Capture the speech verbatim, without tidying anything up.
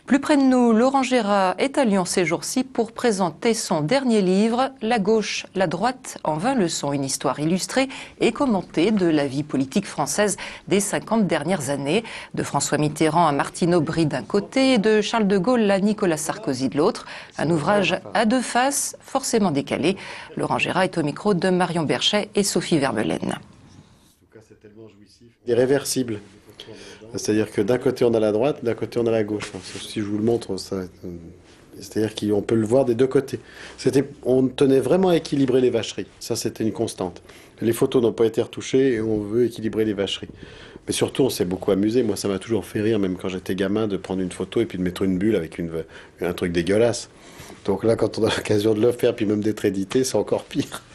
Plus près de nous, Laurent Gérard est à Lyon ces jours-ci pour présenter son dernier livre, La gauche, la droite en vingt leçons, une histoire illustrée et commentée de la vie politique française des cinquante dernières années, de François Mitterrand à Martine Aubry d'un côté et de Charles de Gaulle à Nicolas Sarkozy de l'autre. Un ouvrage à deux faces, forcément décalé. Laurent Gérard est au micro de Marion Berchet et Sophie Vermelaine. Irréversible. C'est-à-dire que d'un côté on a la droite, d'un côté on a la gauche. Si je vous le montre, ça... c'est-à-dire qu'on peut le voir des deux côtés. C'était, on tenait vraiment à équilibrer les vacheries. Ça, c'était une constante. Les photos n'ont pas été retouchées et on veut équilibrer les vacheries. Mais surtout, on s'est beaucoup amusé. Moi, ça m'a toujours fait rire, même quand j'étais gamin, de prendre une photo et puis de mettre une bulle avec une... un truc dégueulasse. Donc là, quand on a l'occasion de le faire, puis même d'être édité, c'est encore pire.